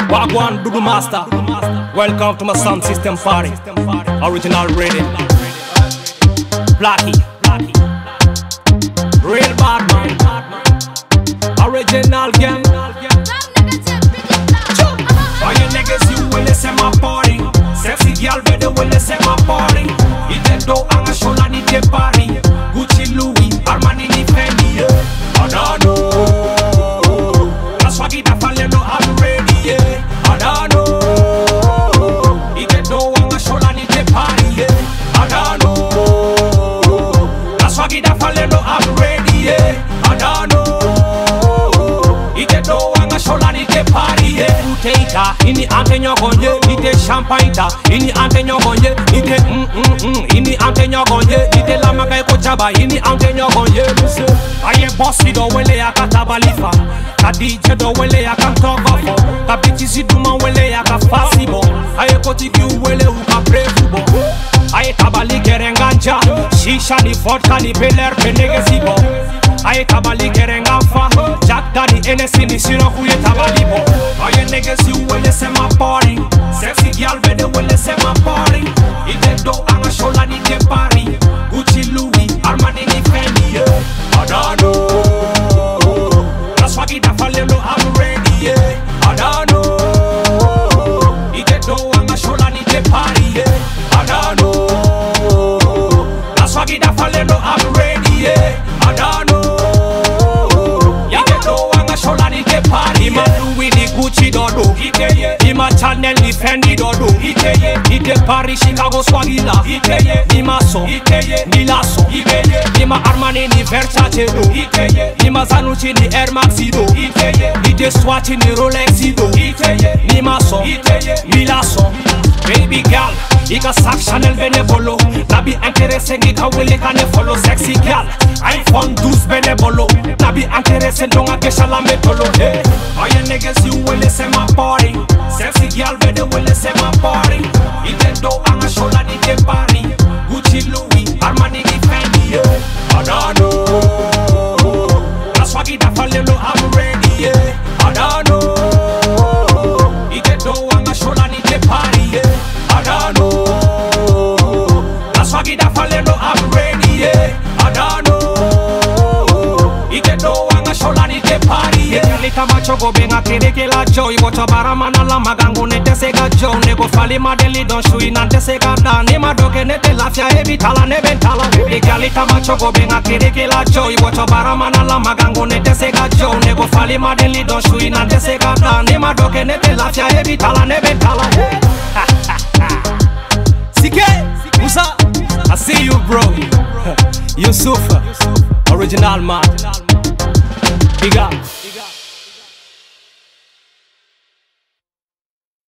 Wagwan Dudu Master. Welcome to my sound system party. Original reading. Blackie. Real bad man. Original gang. All you niggas, you will listen my party. Sexy girl, better will listen my party. Ite do anga shola ni te party. Gucci, Louis, Armani ni Fendi. Adano. That's why kita falling, I'm ready. Adano. Ite do anga shola ni te party. Adano. That's why kita falling, I'm ready. Adano. Ite do anga shola ni te party. Ita ini ante nyogonye, ite champagne ta ini ante nyogonye, ite ini ante nyogonye, ite la magai kochaba ini ante nyogonye. Aye bossy do wele ya katabalifa, ka DJ do wele ya kantogofo, ka bitches duma wele ya ka fasibo, aye kotiki wele u ka prevubo, aye tabali kerenganja, shisha ni vodka ni beler penegezibo, aye tabali kerengafa, Jack Daddy NSC ni sino kuye tabalibo. Aye niggas, you will listen my party. Sexy girl, better will listen my party. Ite do anga shola ni te party. Gucci, Louis, Armani ni Fendi. Adano. That's why kita falelo, I'm ready. Adano. Ite do anga shola ni te party. Adano. That's why kita falelo, I'm ready. Adano. Ite do anga shola ni te party. Gucci dodo, Ima Chanel ni Fendi dodo, Ite Paris, Chicago Swagila, Ima So, ni Lasso, Ima Armani ni Versace do, Ima Zanucci ni Air Maxi do, Ite Swatch ni Rolex do, Ima So, ni Lasso. Baby girl, Ika sak Chanel benevolo, Nabi interesse ngika wele kane follow. Sexy girl, iPhone 12 benevolo, Nabi interesse ndonga kesha la metolo. All you niggas, you will listen my party. Sexy girl, better will listen my party. Ite do anga shola ni te party. Gucci, Louis, Armani ni Fendi. Adano. That's why kita falelo, I'm ready. Adano. Ite do anga shola ni te party. Adano. That's why kita falelo, I'm ready. Adano. Ite do anga shola ni te party. Lita macho go benga kere ke la joy. Wacha baramana la magango nete sega joe. Nego fali madeli don shui nante sega da. Nima doke nete lafia heavy tala nebe tala. Lita macho go benga kere ke la joy. Wacha baramana la magango nete sega joe. Nego fali madeli don shui nante sega da. Nima doke nete lafia heavy tala nebe tala. CK, Musa, I see you bro. Yusuf, original man. Big up.